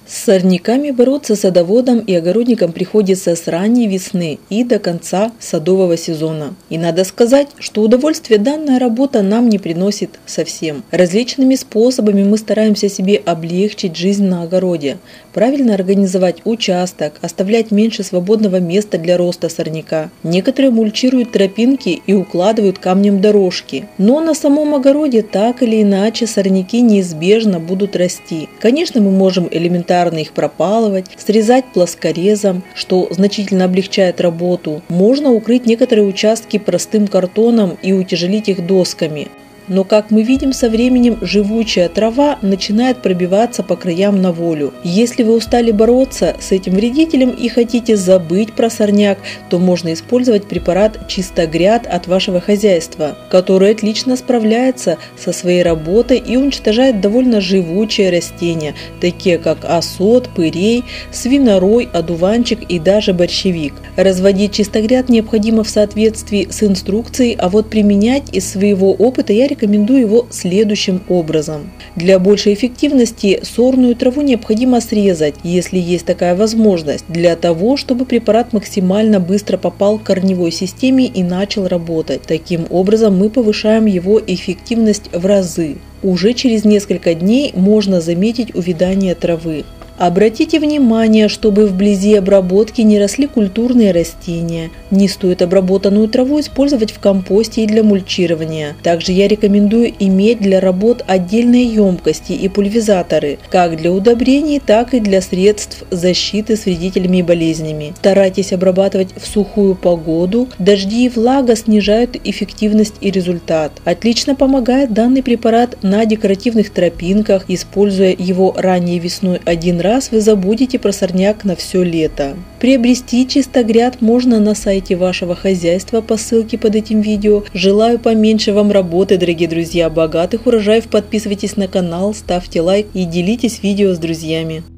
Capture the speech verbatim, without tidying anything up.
С сорняками бороться садоводам и огородникам приходится с ранней весны и до конца садового сезона. И надо сказать, что удовольствие данная работа нам не приносит совсем. Различными способами мы стараемся себе облегчить жизнь на огороде. Правильно организовать участок, оставлять меньше свободного места для роста сорняка. Некоторые мульчируют тропинки и укладывают камнем дорожки. Но на самом огороде так или иначе сорняки неизбежно будут расти. Конечно, мы можем элементарно их пропалывать, срезать плоскорезом, что значительно облегчает работу. Можно укрыть некоторые участки простым картоном и утяжелить их досками. Но, как мы видим, со временем живучая трава начинает пробиваться по краям на волю. Если вы устали бороться с этим вредителем и хотите забыть про сорняк, то можно использовать препарат Чистогряд от вашего хозяйства, который отлично справляется со своей работой и уничтожает довольно живучие растения, такие как осот, пырей, свинорой, одуванчик и даже борщевик. Разводить Чистогряд необходимо в соответствии с инструкцией, а вот применять из своего опыта я рекомендую его следующим образом. Для большей эффективности сорную траву необходимо срезать, если есть такая возможность, для того, чтобы препарат максимально быстро попал к корневой системе и начал работать. Таким образом мы повышаем его эффективность в разы. Уже через несколько дней можно заметить увядание травы. Обратите внимание, чтобы вблизи обработки не росли культурные растения. Не стоит обработанную траву использовать в компосте и для мульчирования. Также я рекомендую иметь для работ отдельные емкости и пульверизаторы, как для удобрений, так и для средств защиты с вредителями и болезнями. Старайтесь обрабатывать в сухую погоду, дожди и влага снижают эффективность и результат. Отлично помогает данный препарат на декоративных тропинках. Используя его ранней весной один раз, раз вы забудете про сорняк на все лето. Приобрести Чистогряд можно на сайте вашего хозяйства по ссылке под этим видео. Желаю поменьше вам работы, дорогие друзья, богатых урожаев. Подписывайтесь на канал, ставьте лайк и делитесь видео с друзьями.